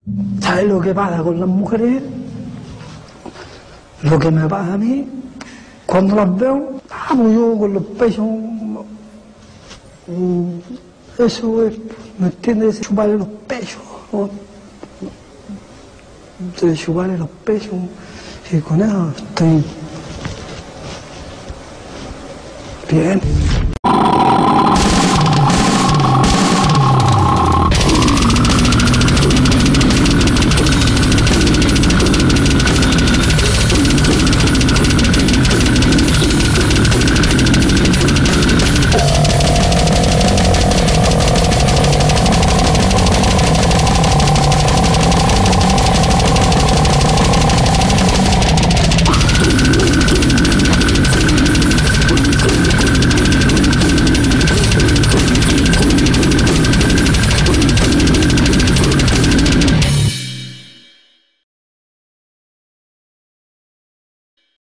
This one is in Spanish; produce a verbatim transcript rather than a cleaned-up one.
¿Sabes lo que pasa con las mujeres? Lo que me pasa a mí, cuando las veo, ah, pues yo con los pechos, eso es, ¿me entiendes? Chuparle los pechos, ¿no? De chuparle los pechos, y con eso estoy bien.